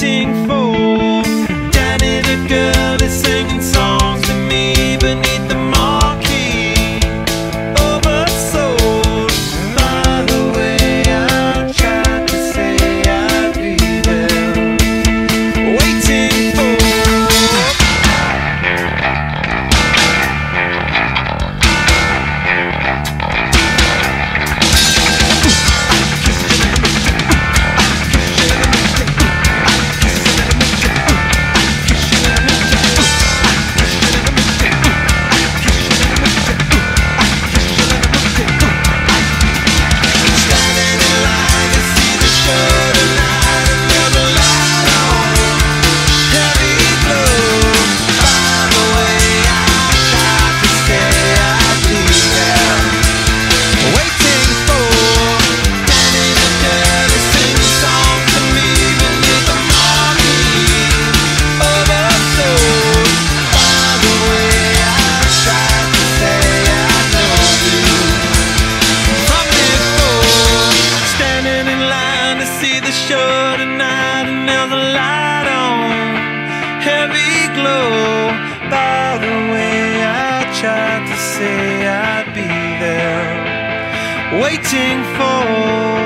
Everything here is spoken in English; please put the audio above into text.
waiting for Danny the girl is singing songs to me beneath the marquee. Oversold. By the way, I tried to say I'd be there, waiting for. See the show tonight and there's a light on, heavy glow. By the way, I tried to say I'd be there, waiting for.